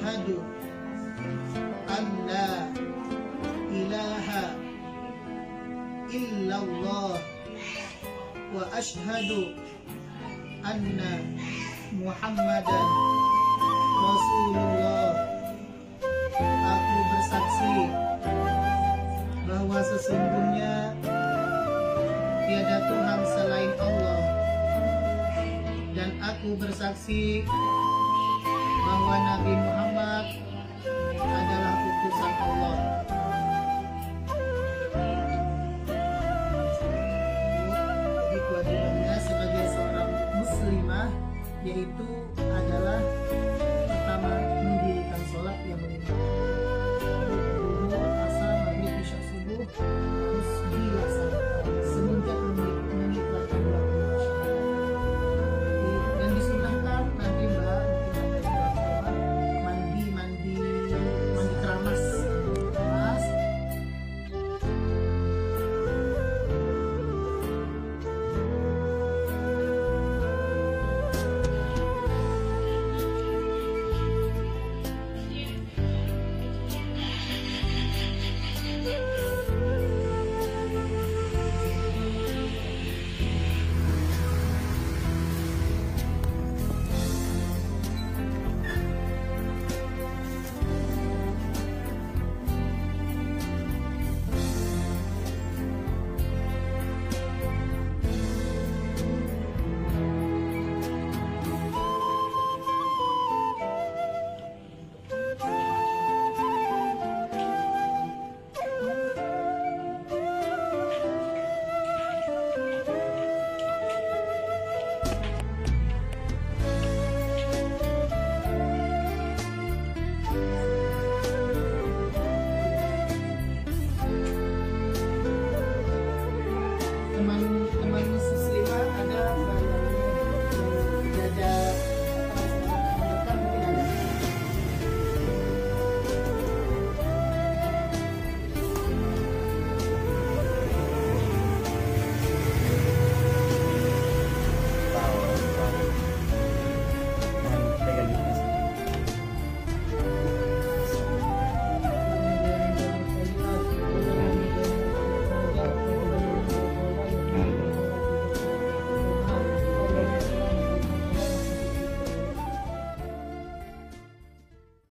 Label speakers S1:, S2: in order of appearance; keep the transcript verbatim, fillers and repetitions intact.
S1: asyhadu an la ilaha illallah wa asyhadu anna Muhammadan Rasulullah. Aku bersaksi bahwa sesungguhnya tiada Tuhan selain Allah, dan aku bersaksi bahwa Nabi Muhammad adalah utusan Allah. Jadi kewajibannya sebagai seorang muslimah yaitu adalah